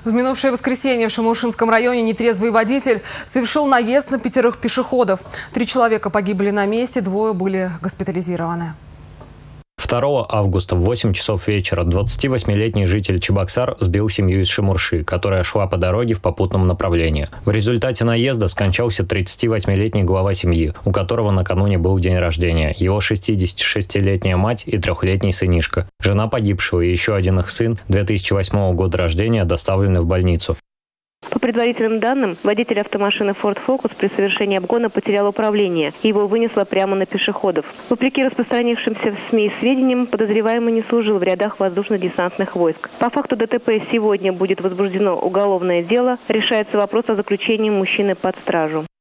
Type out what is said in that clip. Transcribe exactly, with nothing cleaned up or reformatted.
В минувшее воскресенье в Шимушинском районе нетрезвый водитель совершил наезд на пятерых пешеходов. Три человека погибли на месте, двое были госпитализированы. второго августа в восемь часов вечера двадцативосьмилетний житель Чебоксар сбил семью из Шимурши, которая шла по дороге в попутном направлении. В результате наезда скончался тридцативосьмилетний глава семьи, у которого накануне был день рождения, его шестидесятишестилетняя мать и трехлетний сынишка. Жена погибшего и еще один их сын две тысячи восьмого года рождения доставлены в больницу. По предварительным данным, водитель автомашины Ford Focus при совершении обгона потерял управление, и его вынесло прямо на пешеходов. Вопреки распространившимся в СМИ сведениям, подозреваемый не служил в рядах воздушно-десантных войск. По факту ДТП сегодня будет возбуждено уголовное дело, решается вопрос о заключении мужчины под стражу.